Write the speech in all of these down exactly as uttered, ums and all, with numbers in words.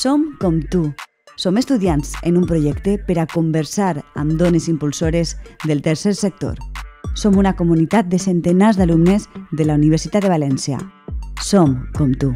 Som com tu. Som estudiants en un projecte per a conversar amb dones impulsores del tercer sector. Som una comunitat de centenars d'alumnes de la Universitat de València. Som com tu.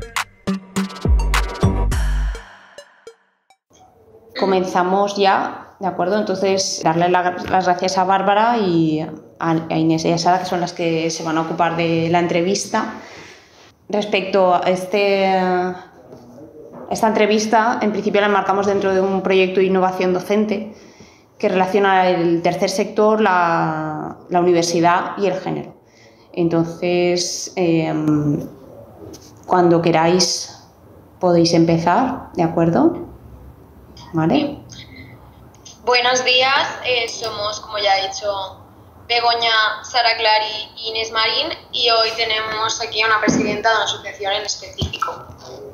Comenzamos ya, ¿de acuerdo? Entonces, darle la, las gracias a Bárbara y a, a Inés y a Sara, que son las que se van a ocupar de la entrevista. Respecto a este, esta entrevista, en principio la enmarcamos dentro de un proyecto de innovación docente que relaciona el tercer sector, la, la universidad y el género. Entonces, eh, cuando queráis podéis empezar, ¿de acuerdo? ¿Vale? Buenos días, eh, somos, como ya he dicho, Begoña, Sara Clary y Inés Marín, y hoy tenemos aquí a una presidenta de una asociación en específico.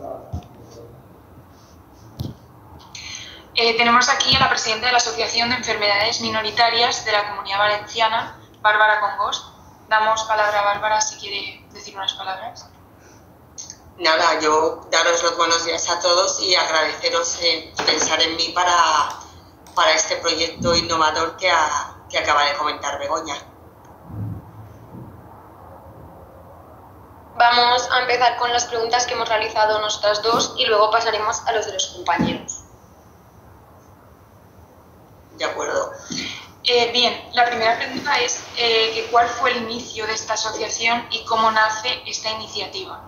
Eh, tenemos aquí a la presidenta de la Asociación de Enfermedades Minoritarias de la Comunidad Valenciana, Bárbara Congost. Damos palabra a Bárbara si quiere decir unas palabras. Nada, yo daros los buenos días a todos y agradeceros eh, pensar en mí para, para este proyecto innovador que, ha, que acaba de comentar Begoña. Vamos a empezar con las preguntas que hemos realizado nosotras dos y luego pasaremos a los de los compañeros. De acuerdo. Eh, bien, la primera pregunta es eh, ¿cuál fue el inicio de esta asociación y cómo nace esta iniciativa?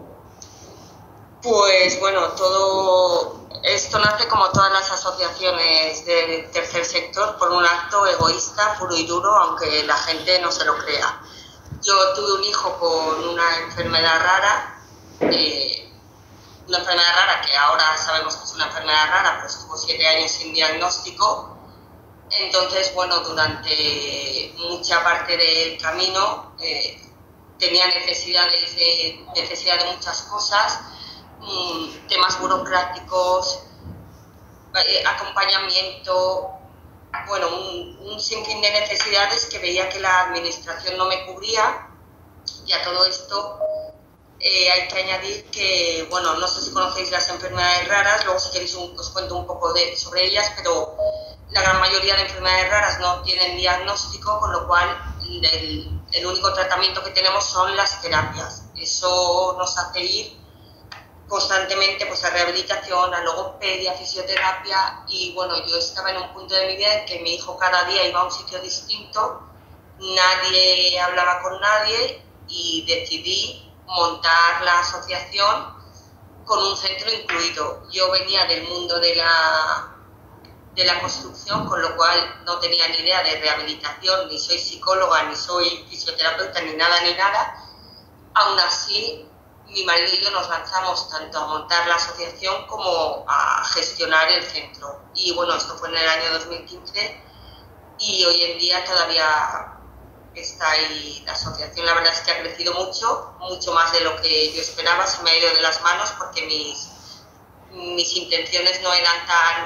Pues bueno, todo esto nace como todas las asociaciones del tercer sector por un acto egoísta, puro y duro, aunque la gente no se lo crea. Yo tuve un hijo con una enfermedad rara, eh, una enfermedad rara que ahora sabemos que es una enfermedad rara, pero estuvo siete años sin diagnóstico. Entonces, bueno, durante mucha parte del camino eh, tenía necesidades de, necesidad de muchas cosas, temas burocráticos, eh, acompañamiento, bueno, un, un sinfín de necesidades que veía que la administración no me cubría. Y a todo esto eh, hay que añadir que, bueno, no sé si conocéis las enfermedades raras, luego si queréis un, os cuento un poco de, sobre ellas, pero la gran mayoría de enfermedades raras no tienen diagnóstico, con lo cual el, el único tratamiento que tenemos son las terapias. Eso nos hace ir constantemente pues a rehabilitación, a logopedia, fisioterapia, y bueno, yo estaba en un punto de mi vida en que mi hijo cada día iba a un sitio distinto, nadie hablaba con nadie y decidí montar la asociación con un centro incluido. Yo venía del mundo de la, de la construcción, con lo cual no tenía ni idea de rehabilitación, ni soy psicóloga, ni soy fisioterapeuta, ni nada, ni nada. Aún así, mi marido y yo nos lanzamos tanto a montar la asociación como a gestionar el centro. Y bueno, esto fue en el año dos mil quince y hoy en día todavía está ahí la asociación. La verdad es que ha crecido mucho, mucho más de lo que yo esperaba. Se me ha ido de las manos porque mis, mis intenciones no eran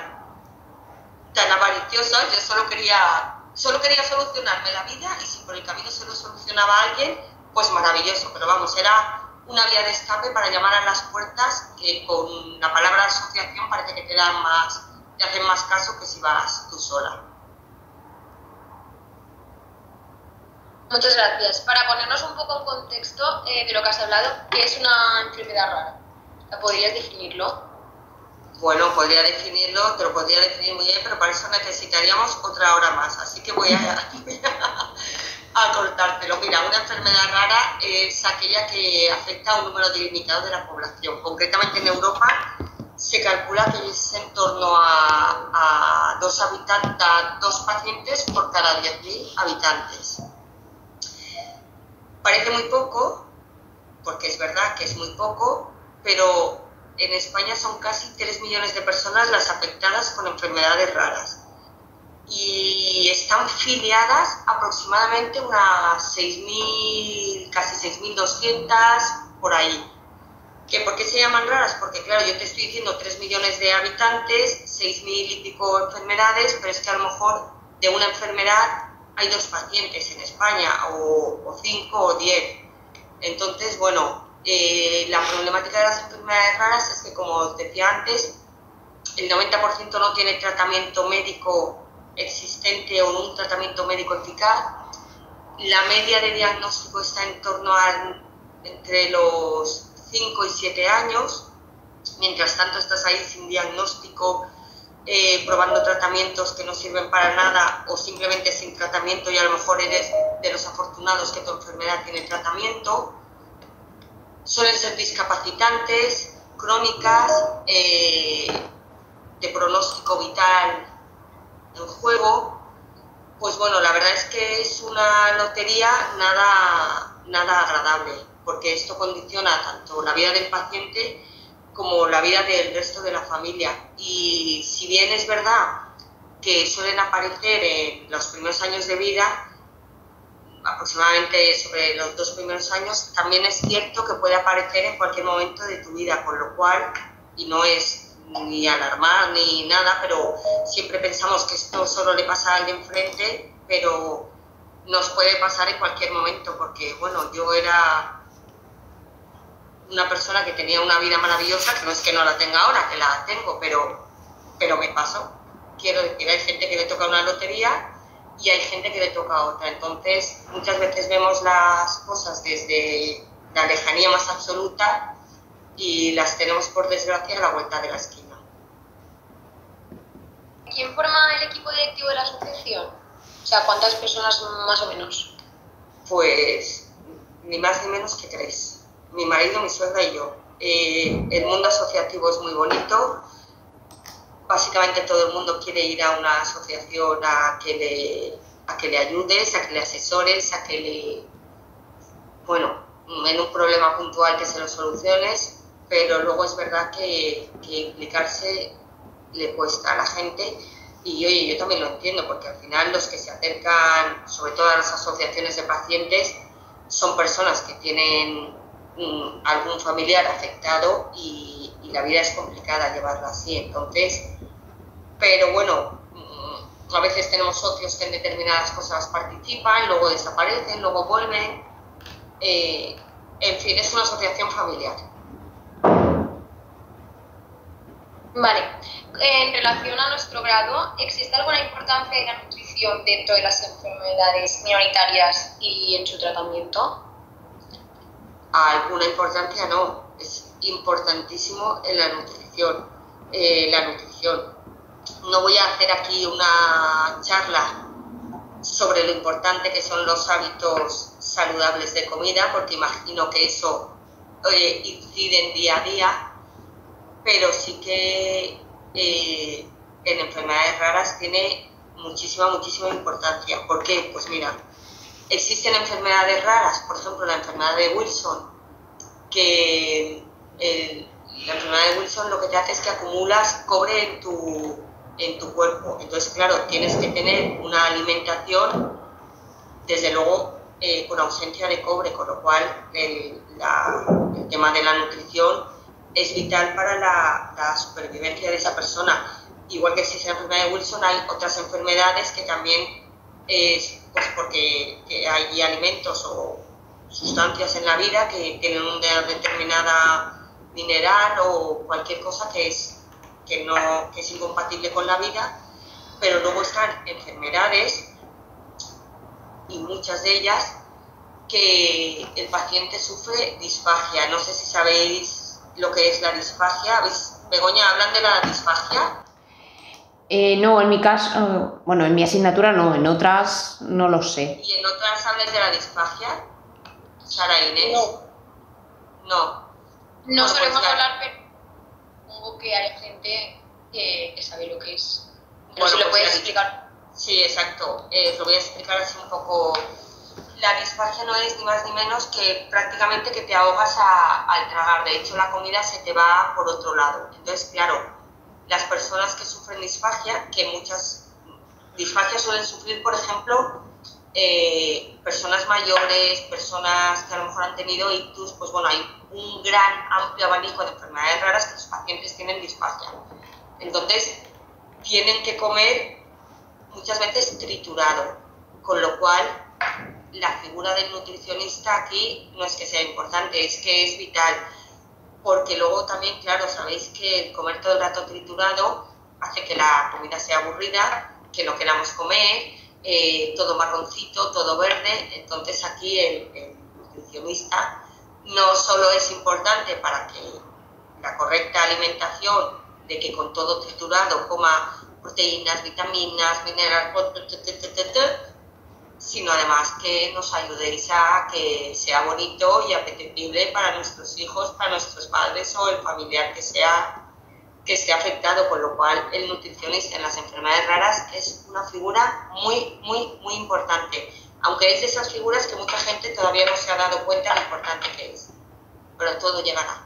tan, tan avariciosas. Yo solo quería, solo quería solucionarme la vida, y si por el camino se lo solucionaba a alguien, pues maravilloso. Pero vamos, era una vía de escape para llamar a las puertas, que con la palabra asociación parece que te dan más, te hacen más caso que si vas tú sola. Muchas gracias. Para ponernos un poco en contexto eh, de lo que has hablado, ¿qué es una enfermedad rara? ¿Podrías definirlo? Bueno, podría definirlo, te lo podría definir muy bien, pero para eso necesitaríamos otra hora más, así que voy a... a cortártelo. Mira, una enfermedad rara es aquella que afecta a un número delimitado de la población. Concretamente en Europa se calcula que es en torno a, a, dos, habitantes, a dos pacientes por cada diez mil habitantes. Parece muy poco, porque es verdad que es muy poco, pero en España son casi tres millones de personas las afectadas con enfermedades raras. Y están filiadas aproximadamente unas seis mil, casi seis mil doscientas por ahí. ¿Que ¿Por qué se llaman raras? Porque claro, yo te estoy diciendo tres millones de habitantes, seis mil y pico enfermedades, pero es que a lo mejor de una enfermedad hay dos pacientes en España, o, o cinco o diez. Entonces, bueno, eh, la problemática de las enfermedades raras es que, como os decía antes, el noventa por ciento no tiene tratamiento médico existente o un tratamiento médico eficaz. La media de diagnóstico está en torno a entre los cinco y siete años. Mientras tanto estás ahí sin diagnóstico, eh, probando tratamientos que no sirven para nada o simplemente sin tratamiento, y a lo mejor eres de los afortunados que tu enfermedad tiene tratamiento. Suelen ser discapacitantes, crónicas, eh, de pronóstico vital en juego. Pues bueno, la verdad es que es una lotería nada, nada agradable, porque esto condiciona tanto la vida del paciente como la vida del resto de la familia. Y si bien es verdad que suelen aparecer en los primeros años de vida, aproximadamente sobre los dos primeros años, también es cierto que puede aparecer en cualquier momento de tu vida, con lo cual, y no es ni alarmar ni nada, pero siempre pensamos que esto solo le pasa a alguien frente, pero nos puede pasar en cualquier momento, porque bueno, yo era una persona que tenía una vida maravillosa, que no es que no la tenga ahora, que la tengo, pero, pero me pasó. Quiero decir, hay gente que le toca una lotería y hay gente que le toca otra. Entonces, muchas veces vemos las cosas desde la lejanía más absoluta y las tenemos, por desgracia, a la vuelta de la esquina. ¿Quién forma el equipo directivo de la asociación? O sea, ¿cuántas personas más o menos? Pues ni más ni menos que tres. Mi marido, mi suegra y yo. Eh, el mundo asociativo es muy bonito. Básicamente todo el mundo quiere ir a una asociación a que le, a que le ayudes, a que le asesores, a que le, bueno, en un problema puntual que se lo soluciones, pero luego es verdad que, que implicarse le cuesta a la gente. Y oye, yo también lo entiendo, porque al final los que se acercan, sobre todo a las asociaciones de pacientes, son personas que tienen um, algún familiar afectado y, y la vida es complicada llevarla así. Entonces, pero bueno, um, a veces tenemos socios que en determinadas cosas participan, luego desaparecen, luego vuelven. Eh, en fin, es una asociación familiar. Vale. En relación a nuestro grado, ¿existe alguna importancia de la nutrición dentro de las enfermedades minoritarias y en su tratamiento? Alguna importancia no, es importantísimo en la nutrición. Eh, la nutrición. No voy a hacer aquí una charla sobre lo importante que son los hábitos saludables de comida, porque imagino que eso eh, incide en día a día, pero sí que eh, en enfermedades raras tiene muchísima, muchísima importancia. ¿Por qué? Pues mira, existen enfermedades raras, por ejemplo la enfermedad de Wilson, que eh, la enfermedad de Wilson lo que te hace es que acumulas cobre en tu, en tu cuerpo. Entonces, claro, tienes que tener una alimentación, desde luego, eh, con ausencia de cobre, con lo cual el, la, el tema de la nutrición es vital para la, la supervivencia de esa persona. Igual que existe la enfermedad de Wilson, hay otras enfermedades que también es pues porque que hay alimentos o sustancias en la vida que tienen una determinada mineral o cualquier cosa que es, que no, que es incompatible con la vida, pero luego están enfermedades, y muchas de ellas, que el paciente sufre disfagia. No sé si sabéis lo que es la disfagia. Begoña, ¿hablan de la disfagia? Eh, no, en mi caso, bueno, en mi asignatura no, en otras no lo sé. ¿Y en otras hablas de la disfagia, Sara Inés? No. No. No bueno, solemos pues la... hablar, pero supongo que hay gente que, que sabe lo que es. Pero Bueno, si lo pues puedes la... explicar. Sí, exacto. Eh, lo voy a explicar así un poco. La disfagia no es ni más ni menos que prácticamente que te ahogas a, al tragar. De hecho, la comida se te va por otro lado. Entonces, claro, las personas que sufren disfagia, que muchas disfagias suelen sufrir, por ejemplo, eh, personas mayores, personas que a lo mejor han tenido ictus, pues bueno, hay un gran amplio abanico de enfermedades raras que los pacientes tienen disfagia. Entonces, tienen que comer muchas veces triturado, con lo cual la figura del nutricionista aquí no es que sea importante, es que es vital. porque luego también, claro, sabéis que el comer todo el rato triturado hace que la comida sea aburrida, que no queramos comer, eh, todo marroncito, todo verde. Entonces aquí el, el nutricionista no solo es importante para que la correcta alimentación, de que con todo triturado coma proteínas, vitaminas, minerales, sino además que nos ayudéis a que sea bonito y apetecible para nuestros hijos, para nuestros padres o el familiar que sea, que esté afectado, con lo cual el nutricionista en las enfermedades raras es una figura muy, muy, muy importante, aunque es de esas figuras que mucha gente todavía no se ha dado cuenta de lo importante que es, pero todo llegará.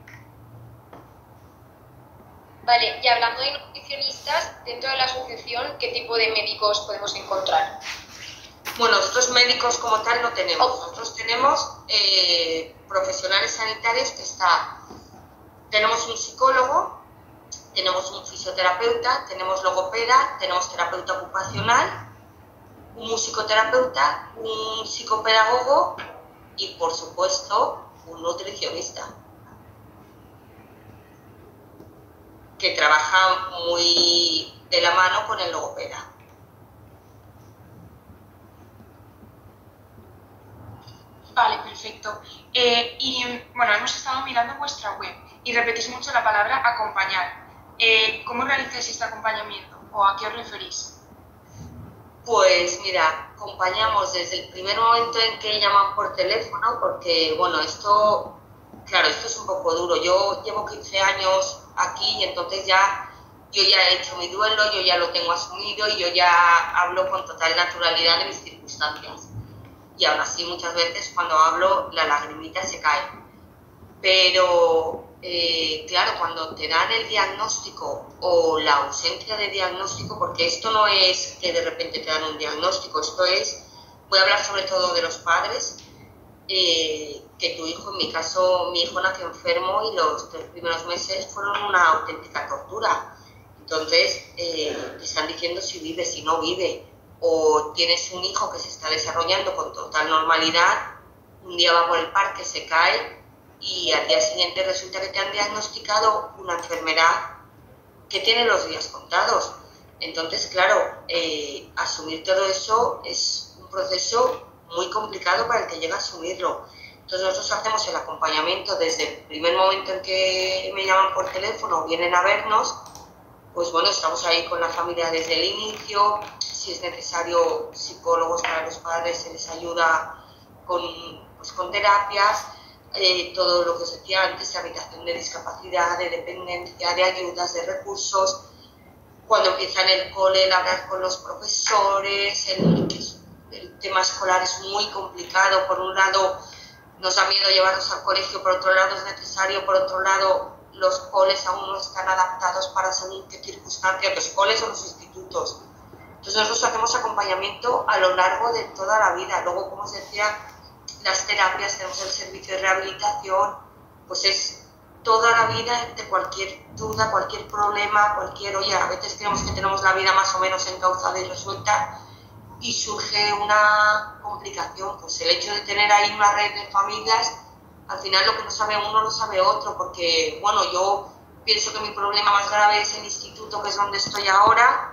Vale, y hablando de nutricionistas, dentro de la asociación, ¿qué tipo de médicos podemos encontrar? Bueno, nosotros médicos como tal no tenemos. Nosotros tenemos eh, profesionales sanitarios que está... Tenemos un psicólogo, tenemos un fisioterapeuta, tenemos logopeda, tenemos terapeuta ocupacional, un musicoterapeuta, un psicopedagogo y, por supuesto, un nutricionista, que trabaja muy de la mano con el logopeda. Vale, perfecto. Eh, y bueno, hemos estado mirando vuestra web y repetís mucho la palabra acompañar. Eh, ¿Cómo realizáis este acompañamiento o a qué os referís? Pues mira, acompañamos desde el primer momento en que llaman por teléfono, porque bueno, esto, claro, esto es un poco duro. Yo llevo quince años aquí y entonces ya yo ya he hecho mi duelo, yo ya lo tengo asumido y yo ya hablo con total naturalidad de mis circunstancias. Y aún así muchas veces cuando hablo la lagrimita se cae. Pero eh, claro, cuando te dan el diagnóstico o la ausencia de diagnóstico, porque esto no es que de repente te dan un diagnóstico, esto es, voy a hablar sobre todo de los padres, eh, que tu hijo, en mi caso, mi hijo nació enfermo y los tres primeros meses fueron una auténtica tortura. Entonces, eh, te están diciendo si vive, si no vive. O tienes un hijo que se está desarrollando con total normalidad, un día va por el parque, se cae y al día siguiente resulta que te han diagnosticado una enfermedad que tiene los días contados. Entonces, claro, eh, asumir todo eso es un proceso muy complicado para el que llega a asumirlo. Entonces nosotros hacemos el acompañamiento desde el primer momento en que me llaman por teléfono o vienen a vernos, pues bueno, estamos ahí con la familia desde el inicio. Si es necesario psicólogos para los padres, se les ayuda con, pues, con terapias, eh, todo lo que os decía antes, habitación de discapacidad, de dependencia, de ayudas, de recursos. Cuando empieza en el cole, el hablar con los profesores, el, el tema escolar es muy complicado. Por un lado nos da miedo llevarlos al colegio, por otro lado es necesario, por otro lado los coles aún no están adaptados para según qué circunstancias, los coles o los institutos. Entonces nosotros hacemos acompañamiento a lo largo de toda la vida. Luego, como os decía, las terapias, tenemos el servicio de rehabilitación, pues es toda la vida de cualquier duda, cualquier problema, cualquier, oye, a veces creemos que tenemos la vida más o menos encauzada y resuelta y surge una complicación, pues el hecho de tener ahí una red de familias, al final lo que no sabe uno lo sabe otro, porque bueno, yo pienso que mi problema más grave es el instituto, que es donde estoy ahora,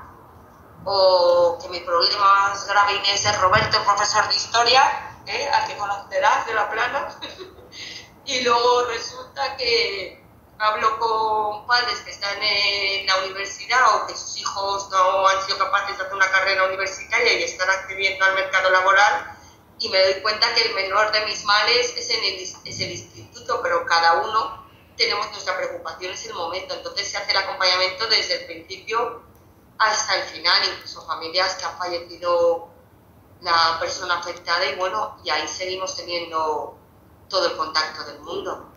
o que mi problema más grave, Inés, es Roberto, el profesor de historia, ¿eh? Al que conocerás de La Plana, y luego resulta que hablo con padres que están en la universidad o que sus hijos no han sido capaces de hacer una carrera universitaria y están accediendo al mercado laboral, y me doy cuenta que el menor de mis males es, en el, es el instituto, pero cada uno tenemos nuestra preocupación, es el momento. Entonces se hace el acompañamiento desde el principio hasta el final, incluso familias que han fallecido la persona afectada, y bueno, y ahí seguimos teniendo todo el contacto del mundo.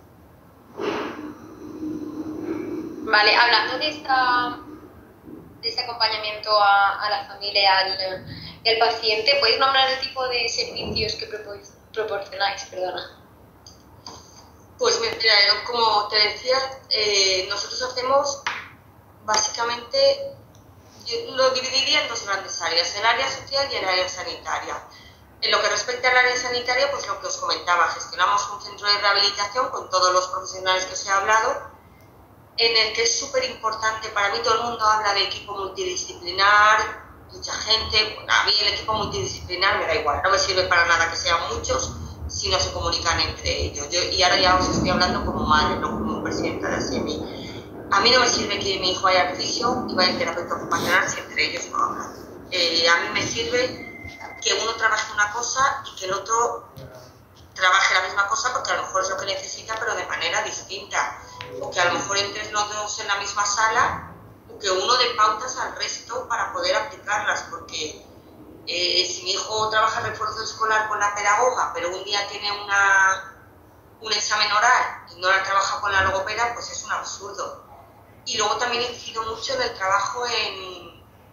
Vale, hablando de, esta, de este acompañamiento a, a la familia y al, y al paciente, ¿podéis nombrar el tipo de servicios que proporcionáis? Perdona. Pues mira, yo, como te decía, eh, nosotros hacemos básicamente, yo lo dividiría en dos grandes áreas, el área social y el área sanitaria. En lo que respecta al área sanitaria, pues lo que os comentaba, gestionamos un centro de rehabilitación con todos los profesionales que os he hablado, en el que es súper importante, para mí todo el mundo habla de equipo multidisciplinar, mucha gente, bueno, a mí el equipo multidisciplinar me da igual, no me sirve para nada que sean muchos si no se comunican entre ellos. Yo, y ahora ya os estoy hablando como madre, no como presidenta de ASEMI. A mí no me sirve que mi hijo vaya al fisio y vaya al terapeuta ocupacional si entre ellos no hablan. Eh, a mí me sirve que uno trabaje una cosa y que el otro trabaje la misma cosa, porque a lo mejor es lo que necesita, pero de manera distinta. O que a lo mejor entres los dos en la misma sala, o que uno dé pautas al resto para poder aplicarlas, porque eh, si mi hijo trabaja refuerzo escolar con la pedagoga, pero un día tiene una, un examen oral y no la trabaja con la logopeda, pues es un absurdo. Y luego también incido mucho en el trabajo en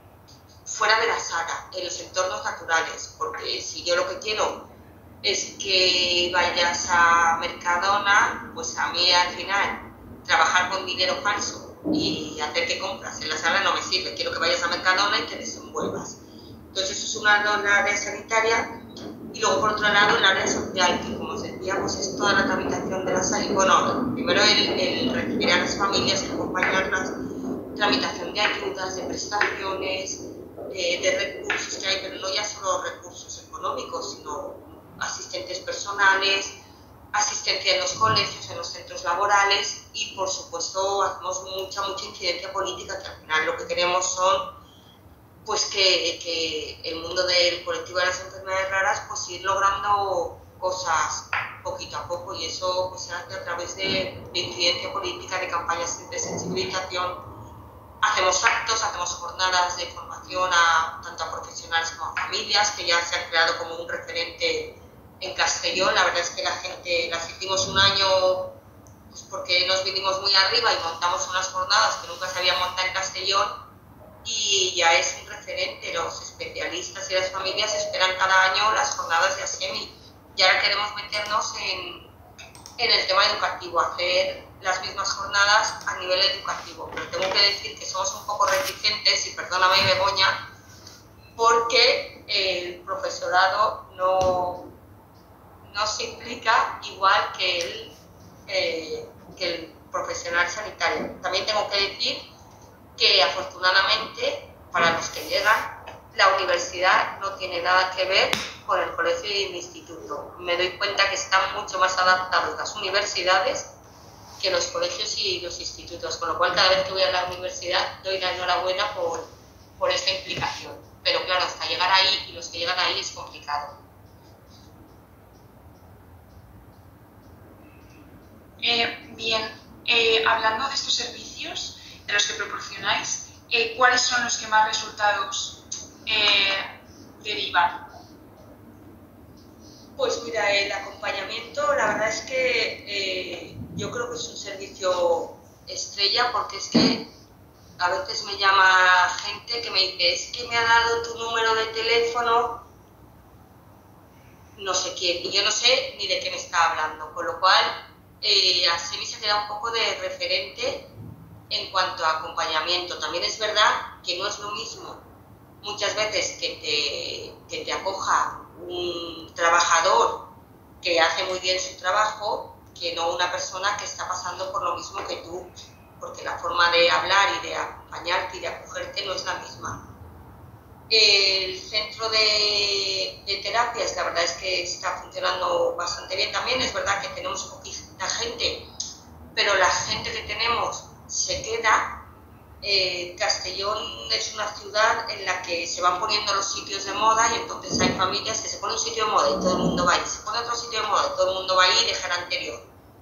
fuera de la sala, en los entornos naturales, porque si yo lo que quiero es que vayas a Mercadona, pues a mí al final trabajar con dinero falso y hacer que compras en la sala no me sirve, quiero que vayas a Mercadona y te desenvuelvas. Entonces eso es una la área sanitaria, y luego por otro lado el área social, que como os decía, pues es toda la tramitación de la salud. Bueno, primero el, el recibir a las familias y acompañarlas, tramitación de ayudas, de prestaciones, de, de recursos que hay, pero no ya solo recursos económicos, sino asistentes personales, asistencia en los colegios, en los centros laborales, y por supuesto hacemos mucha, mucha incidencia política, que al final lo que queremos son pues que, que el mundo del colectivo de las enfermedades raras pues ir logrando cosas poquito a poco, y eso pues se hace a través de, de incidencia política, de campañas de sensibilización. Hacemos actos, hacemos jornadas de formación a, tanto a profesionales como a familias, que ya se han creado como un referente en Castellón. La verdad es que la gente las hicimos un año pues porque nos vinimos muy arriba y montamos unas jornadas que nunca se habían montado en Castellón, y ya es un referente. Los especialistas y las familias esperan cada año las jornadas de ASEMI, y ahora queremos meternos en, en el tema educativo, hacer las mismas jornadas a nivel educativo, pero tengo que decir que somos un poco reticentes, y perdóname Begoña, porque el profesorado no, no se implica igual que el, eh, que el profesional sanitario. También tengo que decir que afortunadamente para los que llegan, la universidad no tiene nada que ver con el colegio y el instituto. Me doy cuenta que están mucho más adaptados las universidades que los colegios y los institutos, con lo cual cada vez que voy a la universidad doy la enhorabuena por, por esta implicación. Pero claro, hasta llegar ahí, y los que llegan ahí es complicado. Eh, bien, eh, hablando de estos servicios, de los que proporcionáis, eh, ¿cuáles son los que más resultados eh, derivan? Pues mira, el acompañamiento, la verdad es que eh, yo creo que es un servicio estrella, porque es que a veces me llama gente que me dice, es que me ha dado tu número de teléfono no sé quién, y yo no sé ni de qué me está hablando, con lo cual eh, ASEMI se queda un poco de referente en cuanto a acompañamiento. También es verdad que no es lo mismo muchas veces que te, que te acoja un trabajador que hace muy bien su trabajo, que no una persona que está pasando por lo mismo que tú, porque la forma de hablar y de acompañarte y de acogerte no es la misma. El centro de, de terapias, la verdad es que está funcionando bastante bien también. Es verdad que tenemos poquita gente, pero la gente que tenemos se queda. Eh, Castellón es una ciudad en la que se van poniendo los sitios de moda, y entonces hay familias que se pone un sitio de moda y todo el mundo va ahí, se pone otro sitio de moda y todo el mundo va ahí y deja el anterior.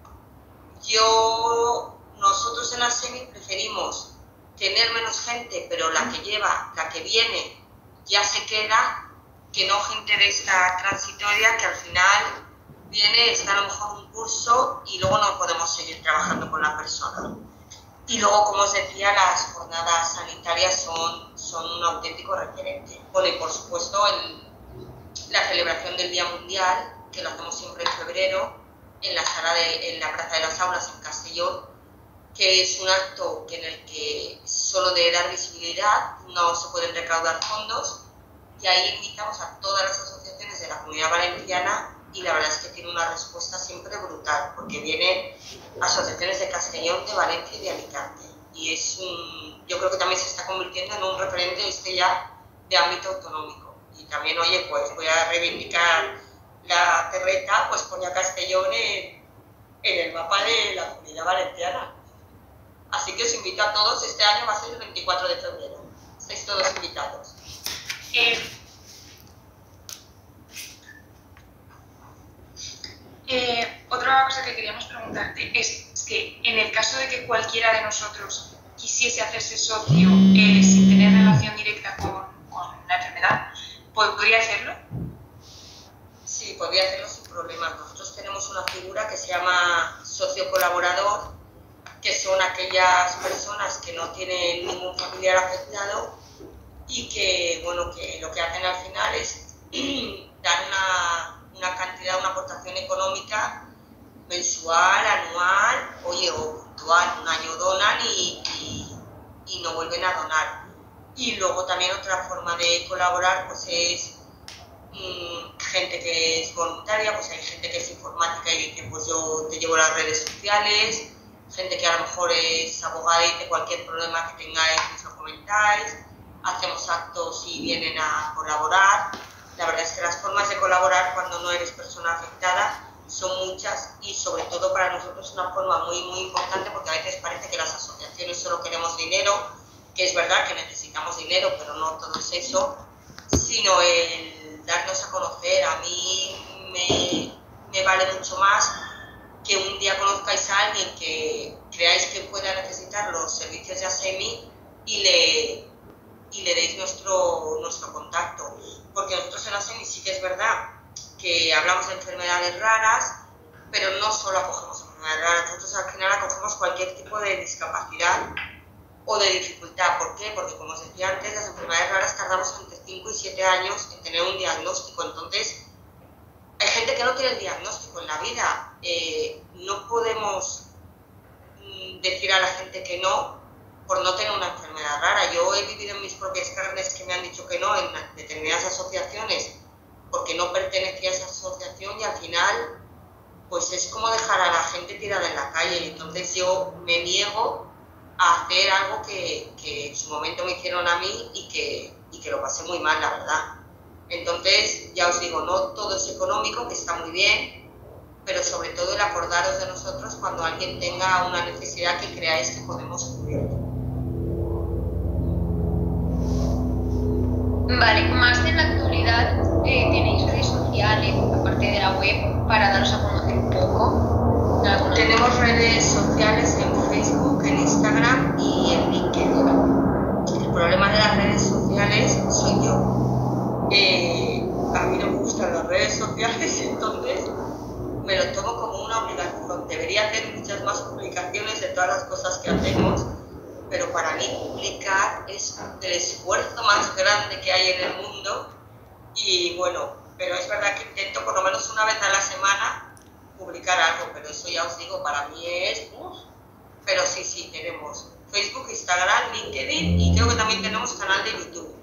Yo, nosotros en ASEMI preferimos tener menos gente, pero la que lleva, la que viene, ya se queda, que no gente de esta transitoria que al final viene, está a lo mejor un curso y luego no podemos seguir trabajando con la persona. Y luego, como os decía, las jornadas sanitarias son, son un auténtico referente. Bueno, y por supuesto el, la celebración del Día Mundial, que lo hacemos siempre en febrero, en la sala de, en la Plaza de las Aulas en Castellón, que es un acto en el que solo de dar visibilidad no se pueden recaudar fondos, y ahí invitamos a todas las asociaciones de la Comunidad Valenciana y la verdad es que tiene una respuesta siempre brutal, porque vienen asociaciones de Castellón, de Valencia y de Alicante. Y es un, yo creo que también se está convirtiendo en un referente este ya de ámbito autonómico. Y también, oye, pues voy a reivindicar la terreta, pues pone a Castellón en, en el mapa de la Comunidad Valenciana. Así que os invito a todos, este año va a ser el veinticuatro de febrero. Estáis todos invitados. Eh, eh, otra cosa que queríamos preguntarte es, es que en el caso de que cualquiera de nosotros quisiese hacerse socio eh, sin tener relación directa con, con la enfermedad, ¿podría hacerlo? Sí, podría hacerlo sin problemas. Nosotros tenemos una figura que se llama socio colaborador, que son aquellas personas que no tienen ningún familiar afectado y que, bueno, que lo que hacen al final es dar una, una cantidad, una aportación económica mensual, anual, oye, o puntual. Un año donan y, y, y no vuelven a donar. Y luego también otra forma de colaborar pues es mmm, gente que es voluntaria, pues hay gente que es informática y dice, pues yo te llevo las redes sociales, gente que a lo mejor es abogada y de cualquier problema que tengáis nos lo comentáis, hacemos actos y vienen a colaborar. La verdad es que las formas de colaborar cuando no eres persona afectada son muchas y sobre todo para nosotros una forma muy muy importante, porque a veces parece que las asociaciones solo queremos dinero, que es verdad que necesitamos dinero, pero no todo es eso, sino el darnos a conocer. A mí me, me vale mucho más que un día conozcáis a alguien que creáis que pueda necesitar los servicios de ASEMI y le, y le deis nuestro, nuestro contacto. Porque nosotros en ASEMI sí que es verdad que hablamos de enfermedades raras, pero no solo acogemos enfermedades raras, nosotros al final acogemos cualquier tipo de discapacidad o de dificultad. ¿Por qué? Porque, como os decía antes, las enfermedades raras tardamos entre cinco y siete años en tener un diagnóstico. Entonces, hay gente que no tiene el diagnóstico en la vida. Eh, no podemos mm, decir a la gente que no por no tener una enfermedad rara. Yo he vivido en mis propias carnes que me han dicho que no en determinadas asociaciones porque no pertenecía a esa asociación y al final pues es como dejar a la gente tirada en la calle. Entonces yo me niego a hacer algo que, que en su momento me hicieron a mí y que, y que lo pasé muy mal, la verdad. Entonces, ya os digo, no todo es económico, que está muy bien, pero sobre todo el acordaros de nosotros cuando alguien tenga una necesidad que creáis que podemos cubrir. Vale, más en la actualidad, eh, ¿tenéis redes sociales, aparte de la web, para daros a conocer un poco? Tenemos redes sociales en Facebook, en Instagram y en LinkedIn. El problema de las redes sociales soy yo. Eh, a mí no me gustan las redes sociales, entonces me lo tomo como una obligación. Debería hacer muchas más publicaciones de todas las cosas que hacemos, pero para mí publicar es el esfuerzo más grande que hay en el mundo y bueno, pero es verdad que intento por lo menos una vez a la semana publicar algo, pero eso ya os digo, para mí es... Uf. Pero sí, sí, tenemos Facebook, Instagram, LinkedIn y creo que también tenemos canal de YouTube.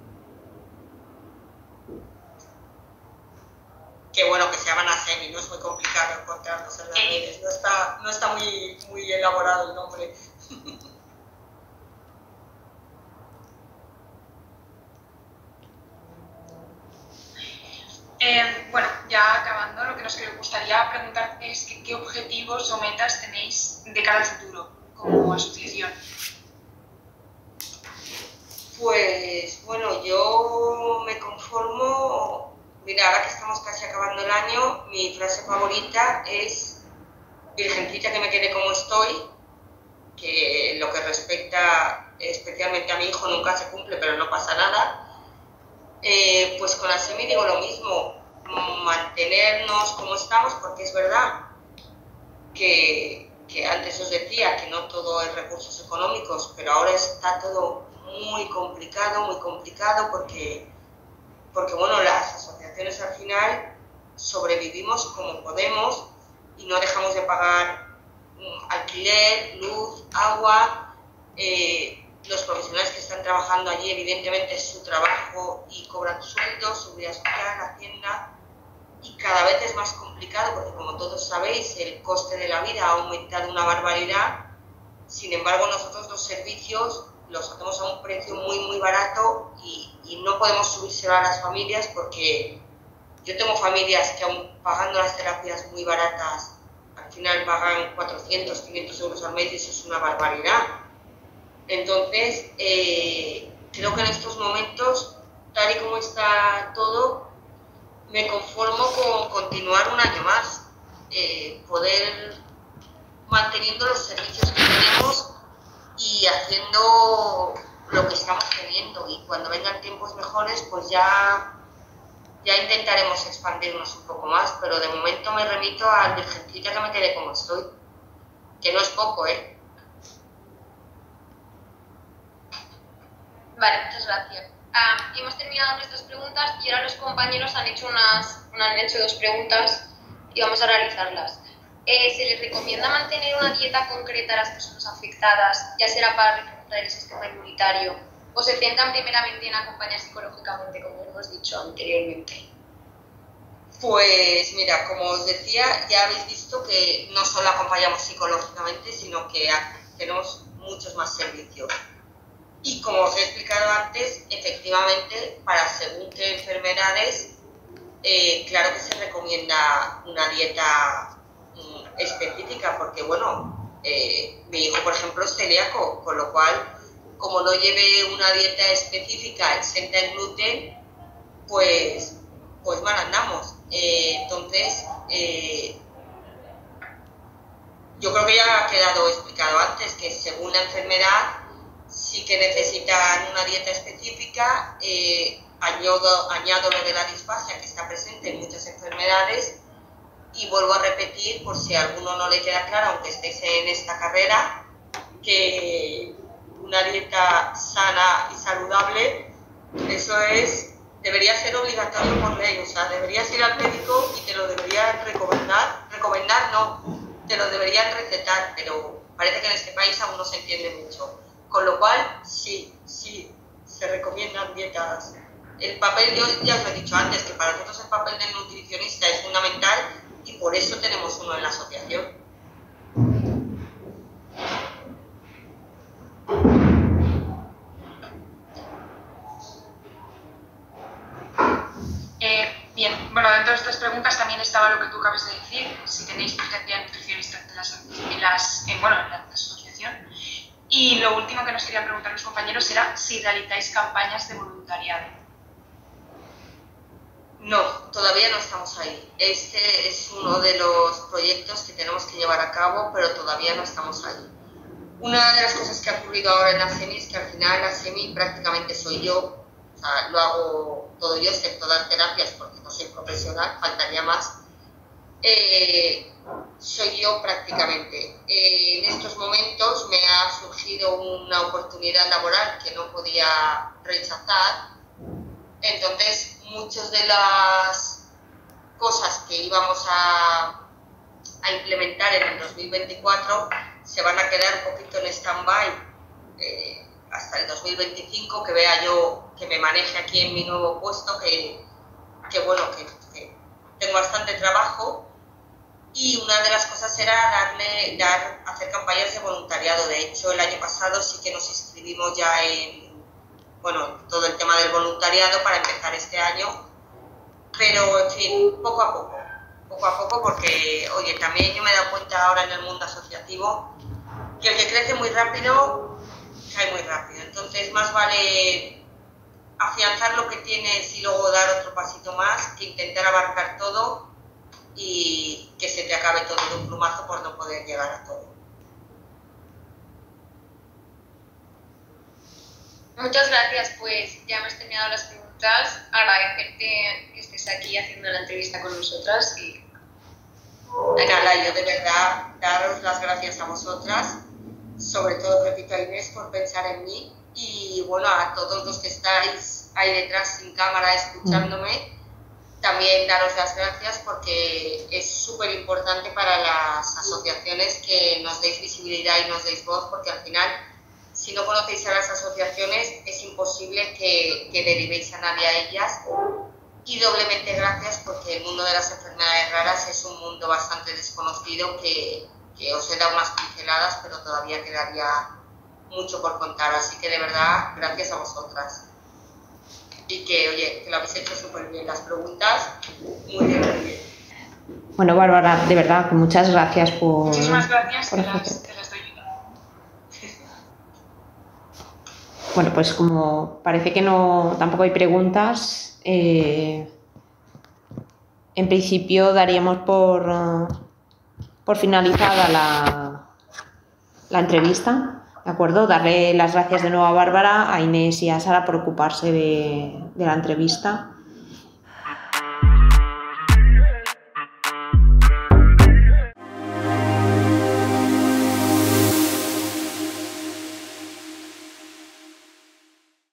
Que bueno, que se llaman ASEMI, no es muy complicado encontrarnos en las redes, no está, no está muy, muy elaborado el nombre. Eh, bueno, ya acabando, lo que nos gustaría preguntarte es que, qué objetivos o metas tenéis de cara al futuro como asociación. Pues bueno, yo me conformo. Mira, ahora que estamos casi acabando el año, mi frase favorita es Virgencita que me quede como estoy, que lo que respecta especialmente a mi hijo nunca se cumple, pero no pasa nada. Eh, pues con ASEMI digo lo mismo, mantenernos como estamos, porque es verdad que, que antes os decía que no todo es recursos económicos, pero ahora está todo muy complicado, muy complicado, porque, porque bueno, las asociaciones al final sobrevivimos como podemos y no dejamos de pagar um, alquiler, luz, agua. Eh, los profesionales que están trabajando allí, evidentemente es su trabajo y cobran sueldo, seguridad social, hacienda, y cada vez es más complicado porque, como todos sabéis, el coste de la vida ha aumentado una barbaridad. Sin embargo, nosotros los servicios los hacemos a un precio muy, muy barato y, y no podemos subírselo a las familias porque yo tengo familias que aún pagando las terapias muy baratas, al final pagan cuatrocientos, quinientos euros al mes y eso es una barbaridad. Entonces, eh, creo que en estos momentos, tal y como está todo, me conformo con continuar un año más, eh, poder manteniendo los servicios que tenemos y haciendo lo que estamos teniendo, y cuando vengan tiempos mejores pues ya, ya intentaremos expandirnos un poco más, pero de momento me remito al Virgencita que me quedé como estoy, que no es poco, ¿eh? Vale, muchas gracias. Ah, hemos terminado nuestras preguntas y ahora los compañeros han hecho, unas, han hecho dos preguntas y vamos a realizarlas. Eh, ¿Se les recomienda mantener una dieta concreta a las personas afectadas, ya sea para reforzar el sistema inmunitario, o se centran primeramente en acompañar psicológicamente, como hemos dicho anteriormente? Pues mira, como os decía, ya habéis visto que no solo acompañamos psicológicamente, sino que tenemos muchos más servicios. Y como os he explicado antes, efectivamente, para según qué enfermedades, eh, claro que se recomienda una dieta mm, específica, porque bueno, eh, mi hijo, por ejemplo, es celíaco, con lo cual, como no lleve una dieta específica exenta en gluten, pues, pues mal andamos. Eh, entonces, eh, yo creo que ya ha quedado explicado antes que según la enfermedad, sí que necesitan una dieta específica. eh, añado, añado lo de la disfagia que está presente en muchas enfermedades, y vuelvo a repetir, por si a alguno no le queda claro, aunque estéis en esta carrera, que una dieta sana y saludable, eso es, debería ser obligatorio por ley, o sea, deberías ir al médico y te lo deberían recomendar, recomendar no, te lo deberían recetar, pero parece que en este país aún no se entiende mucho. Con lo cual, sí, sí, se recomiendan dietas. El papel, yo ya os lo he dicho antes, que para nosotros el papel del nutricionista es fundamental y por eso tenemos uno en la asociación. Eh, bien, bueno, dentro de estas preguntas también estaba lo que tú acabas de decir, si tenéis presencia de nutricionistas en, las, en, las, en, bueno, en la asociación. Y lo último que nos querían preguntar los compañeros era si realizáis campañas de voluntariado. No, todavía no estamos ahí. Este es uno de los proyectos que tenemos que llevar a cabo, pero todavía no estamos ahí. Una de las cosas que ha ocurrido ahora en la SEMI es que al final la SEMI prácticamente soy yo, o sea, lo hago todo yo, excepto dar terapias porque no soy profesional, faltaría más. Eh, soy yo prácticamente. Eh, en estos momentos me ha surgido una oportunidad laboral que no podía rechazar, entonces muchas de las cosas que íbamos a, a implementar en el dos mil veinticuatro se van a quedar un poquito en stand-by eh, hasta el dos mil veinticinco, que vea yo que me maneje aquí en mi nuevo puesto, que, que bueno, que, que tengo bastante trabajo. Y una de las cosas era darle, dar, hacer campañas de voluntariado. De hecho, el año pasado sí que nos inscribimos ya en, bueno, todo el tema del voluntariado para empezar este año. Pero, en fin, poco a poco, poco a poco, porque, oye, también yo me he dado cuenta ahora en el mundo asociativo que el que crece muy rápido, cae muy rápido. Entonces, más vale afianzar lo que tienes y luego dar otro pasito más que intentar abarcar todo y que se te acabe todo de un plumazo por no poder llegar a todo. Muchas gracias, pues ya hemos terminado las preguntas. Agradecerte que estés aquí haciendo la entrevista con nosotras. Y... Nada, yo de verdad daros las gracias a vosotras, sobre todo repito a Inés por pensar en mí, y bueno, a todos los que estáis ahí detrás sin cámara escuchándome. También daros las gracias porque es súper importante para las asociaciones que nos deis visibilidad y nos deis voz, porque al final, si no conocéis a las asociaciones, es imposible que, que derivéis a nadie a ellas. Y doblemente gracias porque el mundo de las enfermedades raras es un mundo bastante desconocido que, que os he dado unas pinceladas, pero todavía quedaría mucho por contar. Así que de verdad, gracias a vosotras. Y que, oye, que lo habéis hecho súper bien. Las preguntas, muy bien, muy bien. Bueno, Bárbara, de verdad, muchas gracias por... Muchísimas gracias, por te las, te las doy yo. Bueno, pues como parece que no tampoco hay preguntas, eh, en principio daríamos por, uh, por finalizada la, la entrevista, ¿de acuerdo? Darle las gracias de nuevo a Bárbara, a Inés y a Sara por ocuparse de, de la entrevista.